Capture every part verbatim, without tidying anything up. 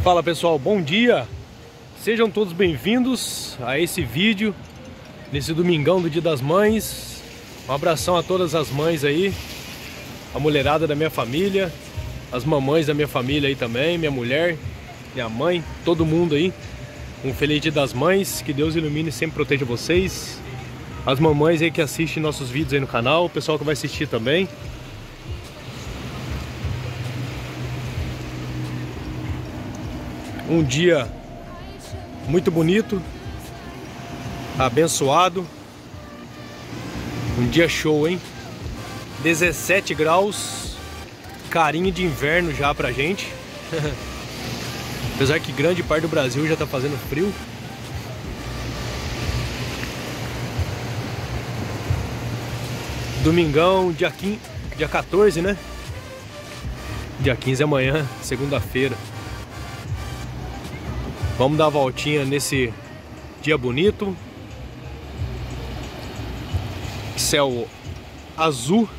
Fala pessoal, bom dia! Sejam todos bem-vindos a esse vídeo, nesse domingão do Dia das Mães. Um abração a todas as mães aí, a mulherada da minha família, as mamães da minha família aí também, minha mulher, minha mãe, todo mundo aí. Um feliz Dia das Mães, que Deus ilumine e sempre proteja vocês. As mamães aí que assistem nossos vídeos aí no canal, o pessoal que vai assistir também. Um dia muito bonito, abençoado, um dia show, hein? dezessete graus, carinho de inverno já pra gente. Apesar que grande parte do Brasil já tá fazendo frio. Domingão, dia quinze, dia quatorze, né? Dia quinze é amanhã, segunda-feira. Vamos dar a voltinha nesse dia bonito. Céu azul.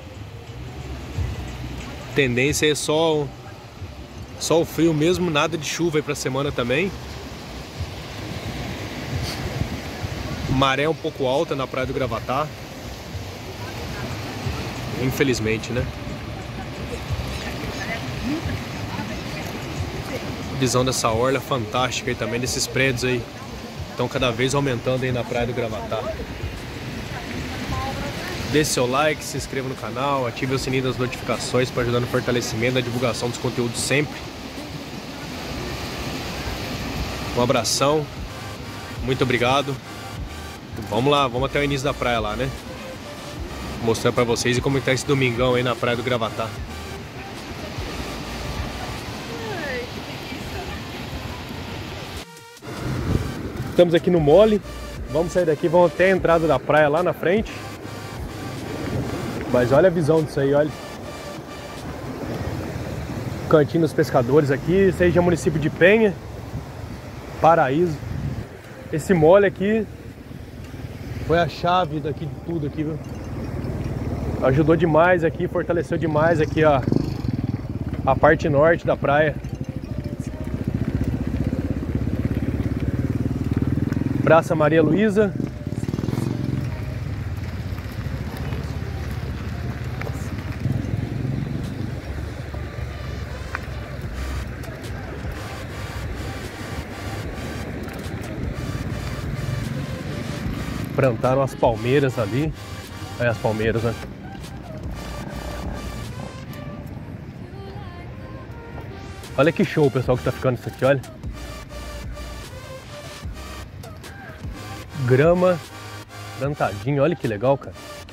Tendência é só, só o frio mesmo, nada de chuva aí pra semana também. Maré um pouco alta na praia do Gravatá. Infelizmente, né? Visão dessa orla fantástica aí também, desses prédios aí estão cada vez aumentando aí na praia do Gravatá. Deixe seu like, se inscreva no canal, ative o sininho das notificações para ajudar no fortalecimento da divulgação dos conteúdos sempre. Um abração, muito obrigado. Vamos lá, vamos até o início da praia lá, né? Vou mostrar para vocês e como está esse domingão aí na praia do Gravatá. Estamos aqui no mole, vamos sair daqui, vamos até a entrada da praia lá na frente. Mas olha a visão disso aí, olha. Cantinho dos pescadores aqui, esse aí já é município de Penha, Paraíso. Esse mole aqui foi a chave daqui de tudo aqui, viu? Ajudou demais aqui, fortaleceu demais aqui a, a parte norte da praia. Praça Maria Luísa. Plantaram as palmeiras ali. Olha as palmeiras, né? Olha que show, pessoal, que tá ficando isso aqui, olha. Grama plantadinho, olha que legal, cara.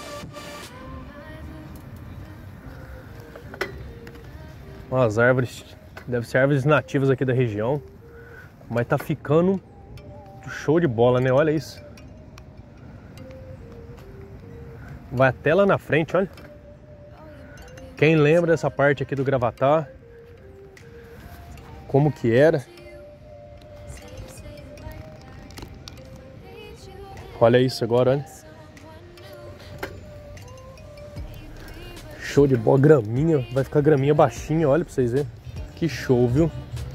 Umas árvores, deve ser árvores nativas aqui da região, mas tá ficando show de bola, né? Olha isso. Vai até lá na frente, olha. Quem lembra dessa parte aqui do Gravatá, como que era? Olha isso agora, olha. Show de bola, graminha. Vai ficar graminha baixinha, olha pra vocês verem. Que show, viu?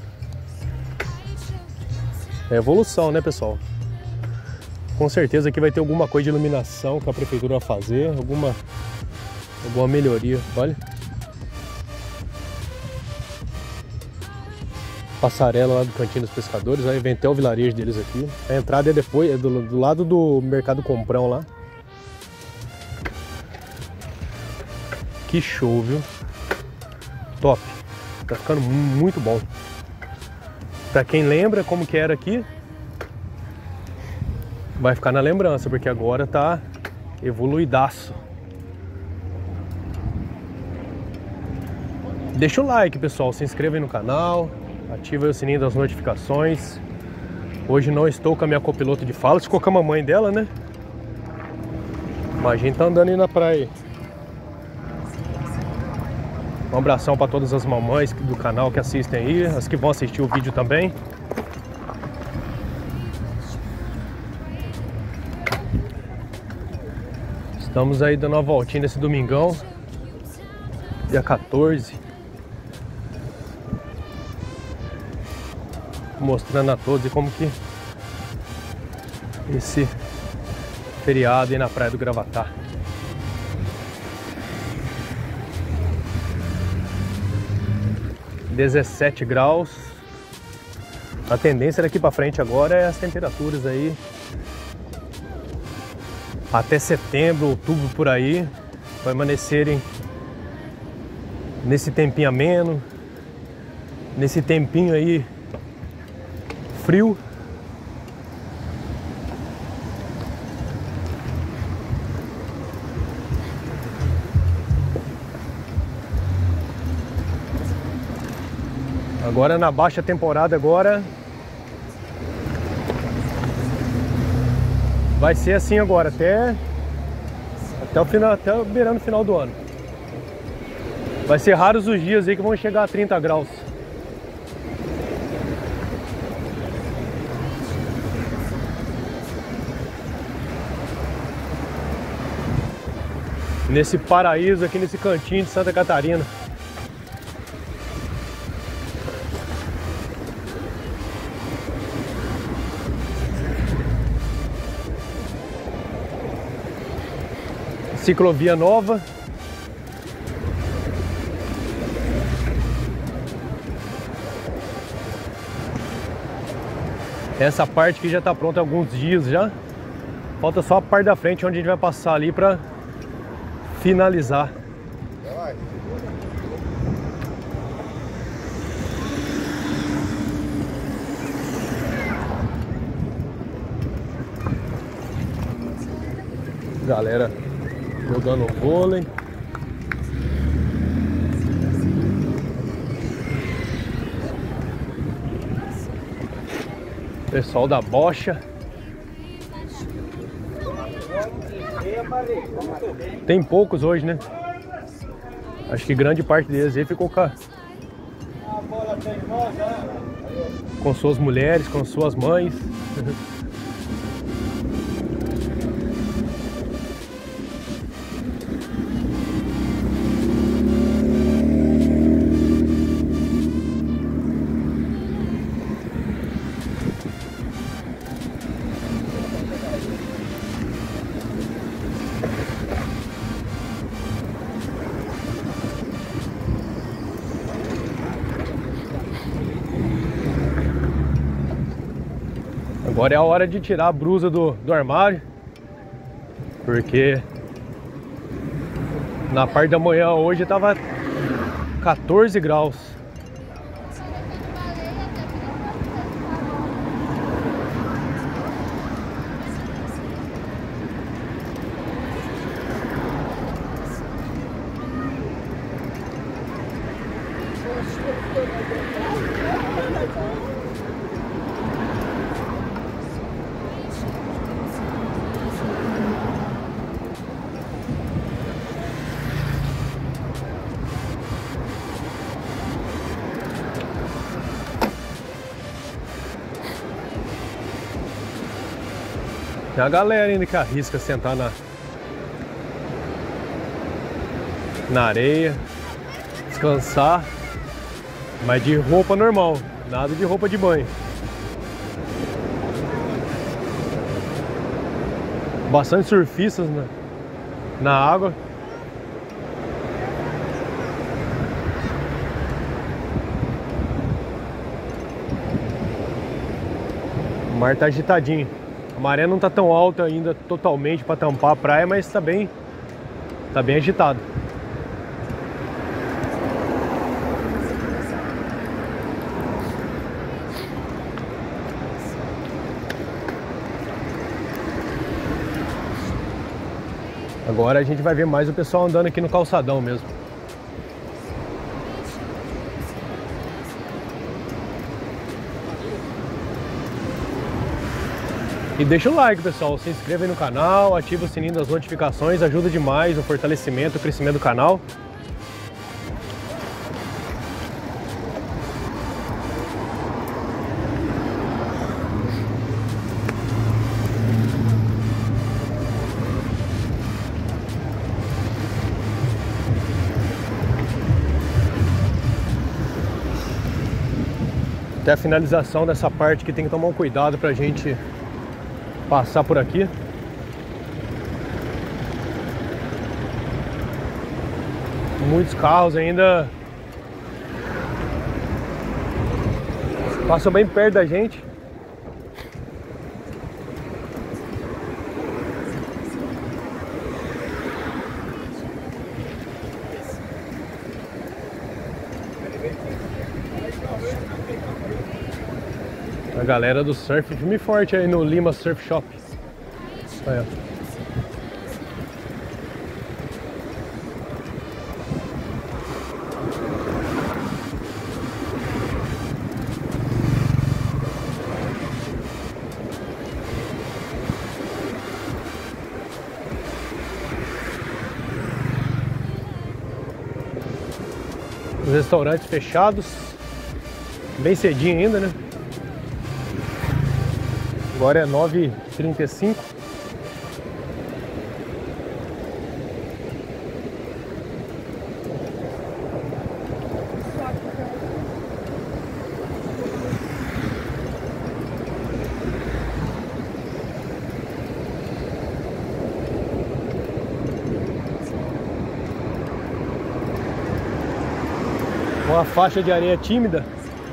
É evolução, né, pessoal? Com certeza aqui vai ter alguma coisa de iluminação que a prefeitura vai fazer. Alguma, alguma melhoria, olha. Passarela lá do Cantinho dos Pescadores, aí vem até o vilarejo deles aqui. A entrada é depois, é do, do lado do Mercado Comprão lá. Que show, viu? Top. Tá ficando muito bom. Pra quem lembra como que era aqui, vai ficar na lembrança, porque agora tá evoluidaço. Deixa o like, pessoal, se inscreva aí no canal. Ativa o sininho das notificações. Hoje não estou com a minha copiloto de fala, estou com a mamãe dela, né? Mas a gente tá andando aí na praia. Um abração para todas as mamães do canal que assistem aí, as que vão assistir o vídeo também. Estamos aí dando uma voltinha nesse domingão, dia quatorze. mostrando a todos e como que esse feriado aí na Praia do Gravatá. dezessete graus. A tendência daqui para frente agora é as temperaturas aí até setembro, outubro por aí permanecerem nesse tempinho ameno, nesse tempinho aí frio. Agora na baixa temporada agora vai ser assim agora até até o final, até o beirando final do ano. Vai ser raros os dias aí que vão chegar a trinta graus. Nesse paraíso aqui nesse cantinho de Santa Catarina. Ciclovia nova. Essa parte aqui já está pronta há alguns dias já. Falta só a parte da frente onde a gente vai passar ali para finalizar. Galera jogando vôlei. Pessoal da bocha. Tem poucos hoje, né? Acho que grande parte deles aí ficou com, com suas mulheres, com suas mães. Agora é a hora de tirar a blusa do, do armário, porque na parte da manhã hoje tava quatorze graus. Tem a galera ainda que arrisca sentar na, na areia, descansar, mas de roupa normal, nada de roupa de banho. Bastante surfistas na, na água. O mar tá agitadinho. A maré não tá tão alta ainda totalmente para tampar a praia, mas tá bem, tá bem agitado. Agora a gente vai ver mais o pessoal andando aqui no calçadão mesmo. E deixa o like, pessoal, se inscreva aí no canal, ativa o sininho das notificações, ajuda demais no fortalecimento, o crescimento do canal. Até a finalização dessa parte que tem que tomar um cuidado pra gente passar por aqui. Muitos carros ainda passam bem perto da gente. A galera do surf, filme forte aí no Lima Surf Shop. Aí, os restaurantes fechados, bem cedinho ainda, né? Agora é nove e trinta e cinco. Uma faixa de areia tímida.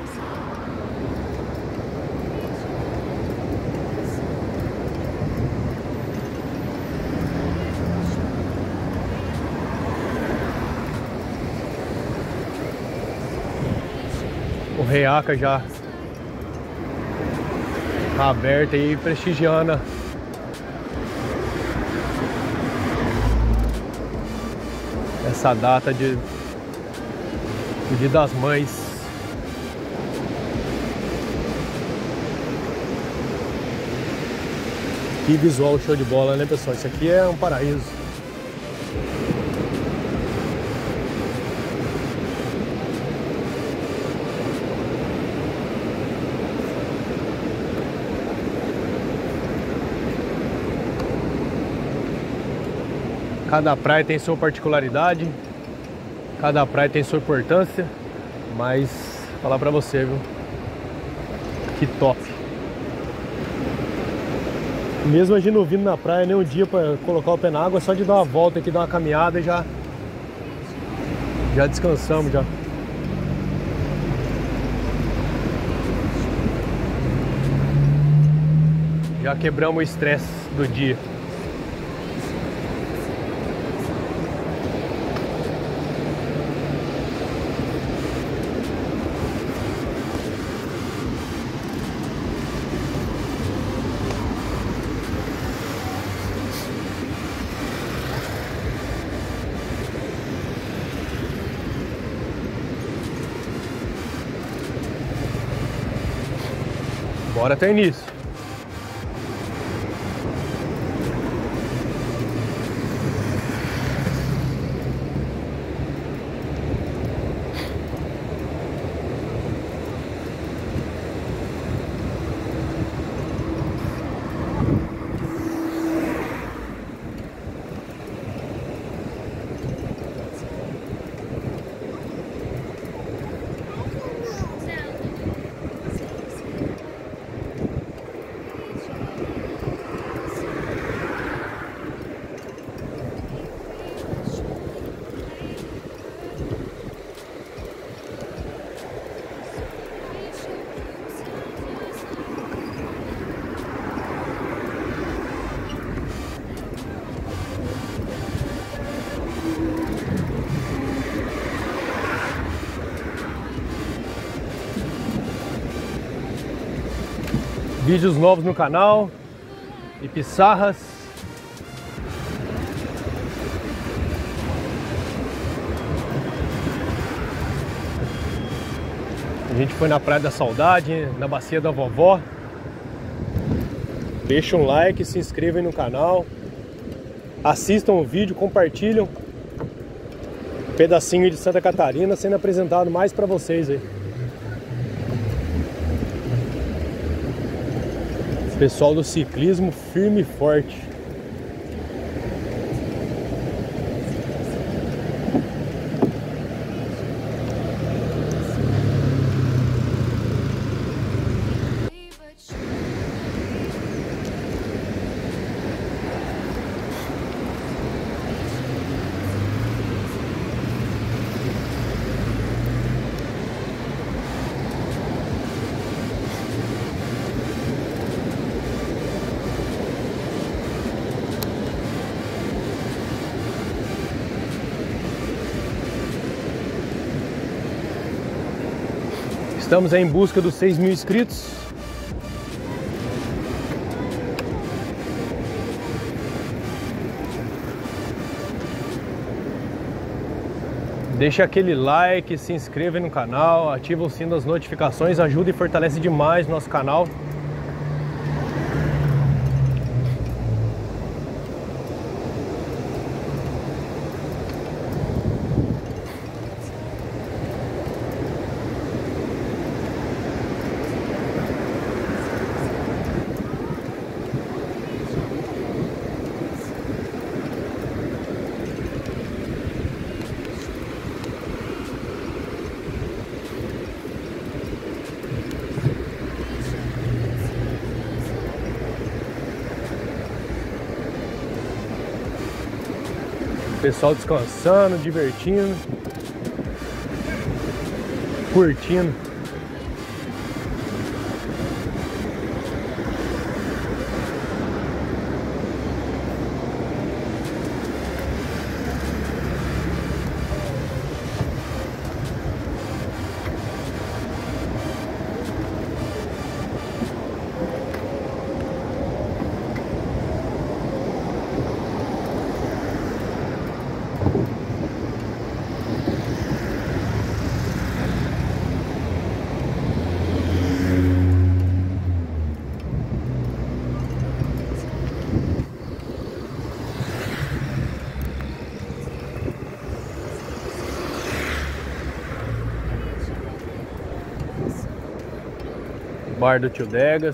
O Reaca já tá aberto aí, prestigiando essa data de o Dia das Mães. Que visual show de bola, né, pessoal? Isso aqui é um paraíso. Cada praia tem sua particularidade, cada praia tem sua importância, mas vou falar pra você, viu? Que top! Mesmo a gente não vindo na praia nem um dia pra colocar o pé na água, só de dar uma volta aqui, dar uma caminhada e já, já descansamos já. Já quebramos o estresse do dia. Bora até o início. Vídeos novos no canal e pissarras. A gente foi na Praia da Saudade, na Bacia da Vovó. Deixa um like, se inscrevam no canal, assistam o vídeo, compartilham. Um pedacinho de Santa Catarina sendo apresentado mais para vocês aí. Pessoal do ciclismo firme e forte. Estamos aí em busca dos seis mil inscritos. Deixa aquele like, se inscreva no canal, ativa o sino das notificações, ajuda e fortalece demais o nosso canal. Pessoal descansando, divertindo, curtindo. Bar do Tio Degas.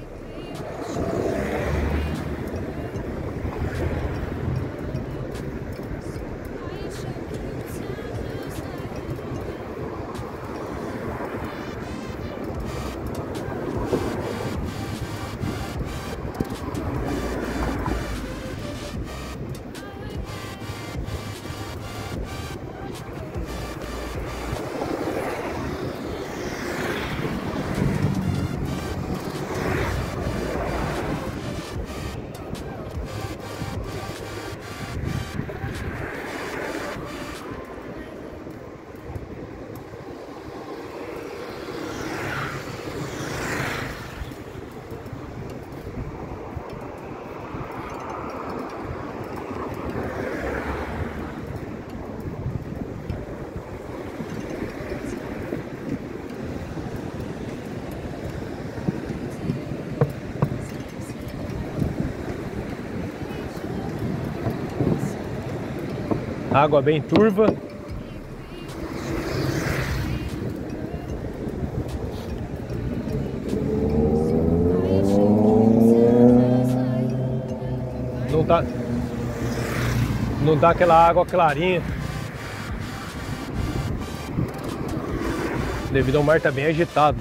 Água bem turva. Não tá, não dá aquela água clarinha. Devido ao mar tá bem agitado.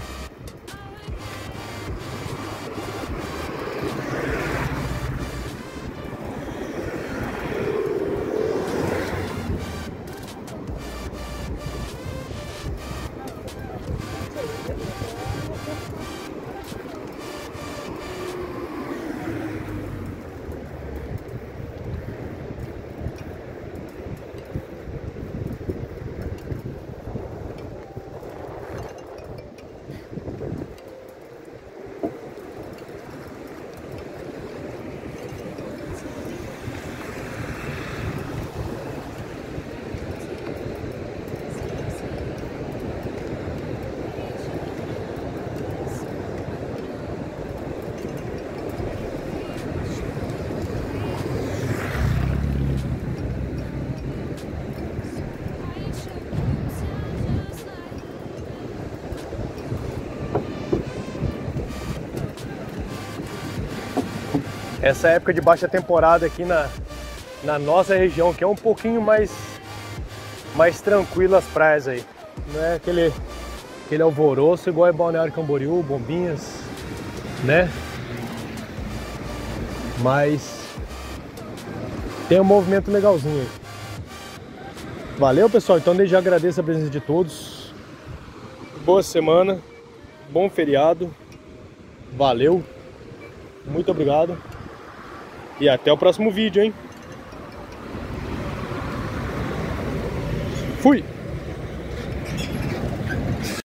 Essa época de baixa temporada aqui na, na nossa região, que é um pouquinho mais, mais tranquilo as praias aí. Não é aquele, aquele alvoroço igual é Balneário Camboriú, Bombinhas, né? Mas tem um movimento legalzinho aí. Valeu, pessoal. Então desde já agradeço a presença de todos. Boa semana, bom feriado. Valeu, muito obrigado. E até o próximo vídeo, hein? Fui!